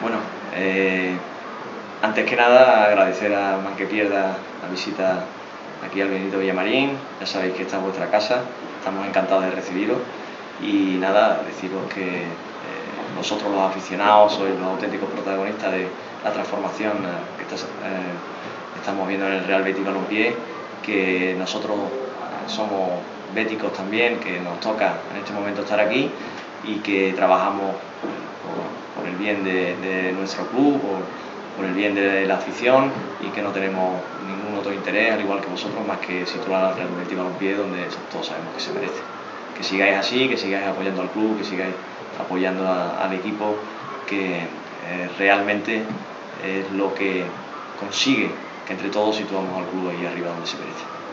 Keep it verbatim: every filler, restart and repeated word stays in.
Bueno, eh, antes que nada agradecer a Más que Pierda la visita aquí al Benito Villamarín. Ya sabéis que esta es vuestra casa, estamos encantados de recibiros y nada, deciros que eh, vosotros los aficionados sois los auténticos protagonistas de la transformación eh, que está, eh, estamos viendo en el Real Betis Balompié, que nosotros eh, somos béticos también, que nos toca en este momento estar aquí y que trabajamos por, por el bien de, de nuestro club, por, por el bien de la afición y que no tenemos ningún otro interés, al igual que vosotros, más que situar al Real Betis Balompié donde todos sabemos que se merece. Que sigáis así, que sigáis apoyando al club, que sigáis apoyando a, al equipo, que eh, realmente es lo que consigue que entre todos situamos al club ahí arriba donde se merece.